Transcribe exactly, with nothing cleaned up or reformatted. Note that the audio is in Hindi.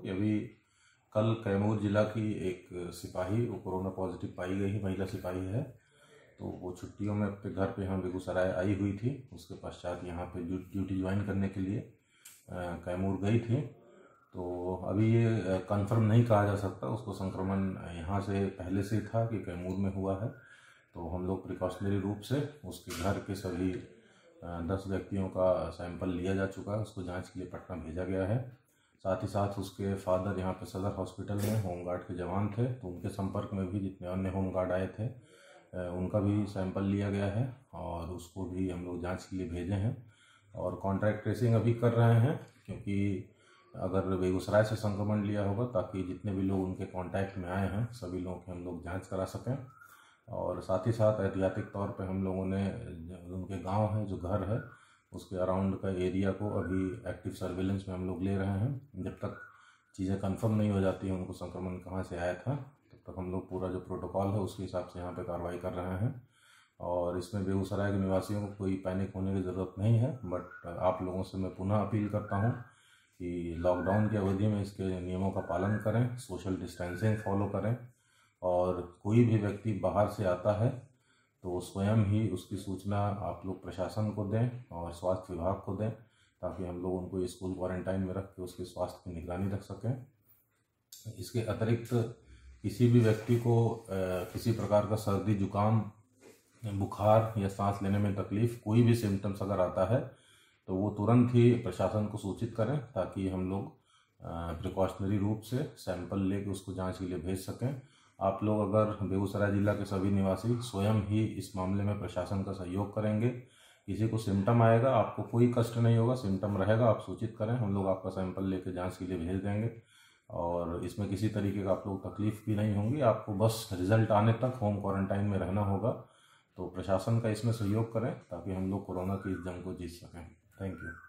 कि अभी कल कैमूर जिला की एक सिपाही वो कोरोना पॉजिटिव पाई गई है, महिला सिपाही है। तो वो छुट्टियों में अपने घर पे यहाँ बेगूसराय आई हुई थी। उसके पश्चात यहाँ पे ड्यूटी ज्वाइन करने के लिए कैमूर गई थी। तो अभी ये कंफर्म नहीं कहा जा सकता उसको संक्रमण यहाँ से पहले से था कि कैमूर में हुआ है। तो हम लोग प्रिकॉशनरी रूप से उसके घर के सभी दस व्यक्तियों का सैंपल लिया जा चुका है, उसको जांच के लिए पटना भेजा गया है। साथ ही साथ उसके फादर यहाँ पे सदर हॉस्पिटल में होमगार्ड के जवान थे, तो उनके संपर्क में भी जितने अन्य होमगार्ड आए थे उनका भी सैंपल लिया गया है और उसको भी हम लोग जांच के लिए भेजे हैं। और कॉन्टैक्ट ट्रेसिंग अभी कर रहे हैं, क्योंकि अगर बेगूसराय से संक्रमण लिया होगा ताकि जितने भी लोग उनके कांटेक्ट में आए हैं सभी लोगों की हम लोग जांच करा सकें। और साथ ही साथ एहतियाती तौर पे हम लोगों ने उनके गांव है जो घर है उसके अराउंड का एरिया को अभी एक्टिव सर्विलेंस में हम लोग ले रहे हैं। जब तक चीज़ें कंफर्म नहीं हो जाती हैं उनको संक्रमण कहाँ से आया था, तब तक हम लोग पूरा जो प्रोटोकॉल है उसके हिसाब से यहाँ पे कार्रवाई कर रहे हैं। और इसमें बेगूसराय के निवासियों को कोई पैनिक होने की ज़रूरत नहीं है। बट आप लोगों से मैं पुनः अपील करता हूँ कि लॉकडाउन की अवधि में इसके नियमों का पालन करें, सोशल डिस्टेंसिंग फॉलो करें और कोई भी व्यक्ति बाहर से आता है तो स्वयं ही उसकी सूचना आप लोग प्रशासन को दें और स्वास्थ्य विभाग को दें, ताकि हम लोग उनको स्कूल क्वारंटाइन में रख के उसके स्वास्थ्य की निगरानी रख सकें। इसके अतिरिक्त किसी भी व्यक्ति को किसी प्रकार का सर्दी जुकाम बुखार या सांस लेने में तकलीफ कोई भी सिम्टम्स अगर आता है तो वो तुरंत ही प्रशासन को सूचित करें, ताकि हम लोग प्रिकॉशनरी रूप से सैंपल लेके उसको जांच के लिए भेज सकें। आप लोग अगर बेगूसराय जिला के सभी निवासी स्वयं ही इस मामले में प्रशासन का सहयोग करेंगे, किसी को सिम्टम आएगा आपको कोई कष्ट नहीं होगा, सिम्टम रहेगा आप सूचित करें, हम लोग आपका सैंपल लेके जांच के लिए भेज देंगे और इसमें किसी तरीके का आप लोग तकलीफ भी नहीं होंगी। आपको बस रिजल्ट आने तक होम क्वारंटाइन में रहना होगा। तो प्रशासन का इसमें सहयोग करें ताकि हम लोग कोरोना की इस जंग को जीत सकें। Thank you.